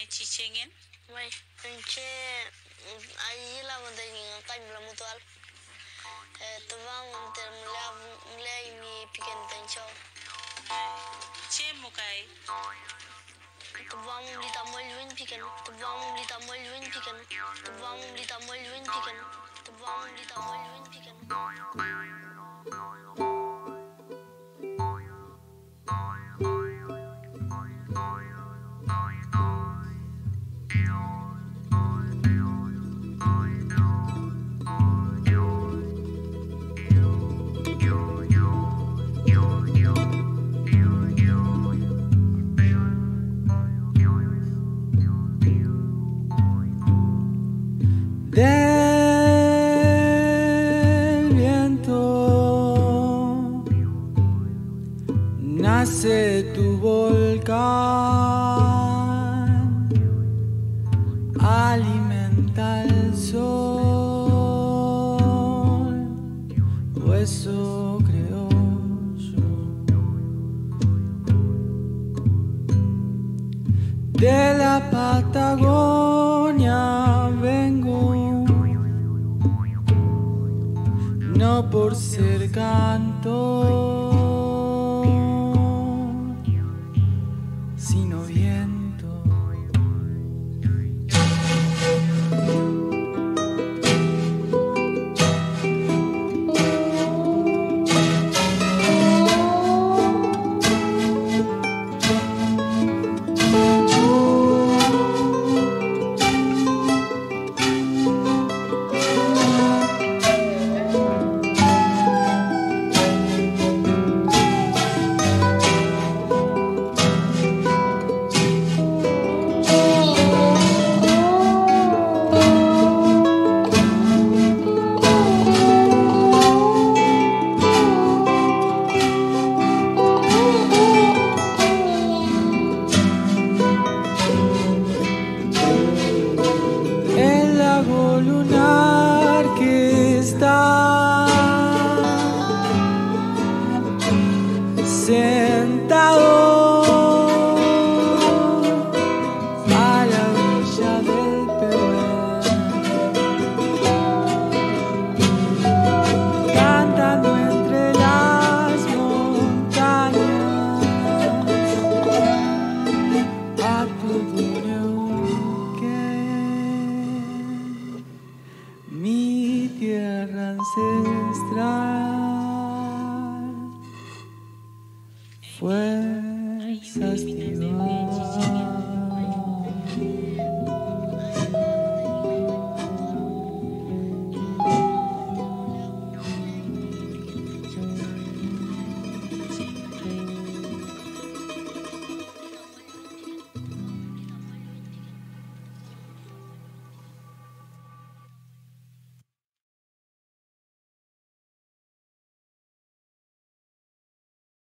Chichengen? Wai, enche ahí la montaña caño la mutual. Tuvamos mulai mi piquen tencho. Che mukai? Tuvamos lita molwin piquen. Tuvamos lita molwin piquen. Tuvamos lita molwin piquen. Tuvamos lita molwin piquen. Del viento nace tu volcán, alimenta el sol, o eso creo yo. De la Patagonia vengo, no por ser canto, sino viento. Lunar que está sentado a la orilla del Pehuen, cantando entre las montañas a todo mi tierra ancestral, fuerzas